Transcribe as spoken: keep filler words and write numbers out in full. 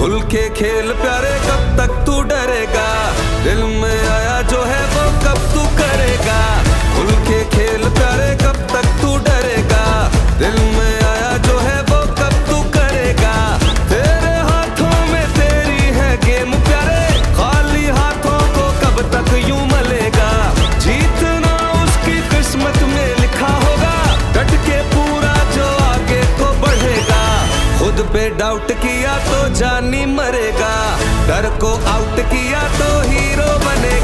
खुल के खेल प्यारे, कब तक तू डरेगा? दिल में आया जो है वो कब तू करेगा? खुल के खेल प्यारे, कब तक तू डरेगा? दिल में आया जो है वो कब तू करेगा? तेरे हाथों में तेरी है गेम प्यारे, खाली हाथों को कब तक यूं मलेगा? जीतना उसकी किस्मत में लिखा होगा, डट के पूरा जो आगे को बढ़ेगा। खुद पे डाउट किया तो जानी मरेगा, डर को आउट किया तो हीरो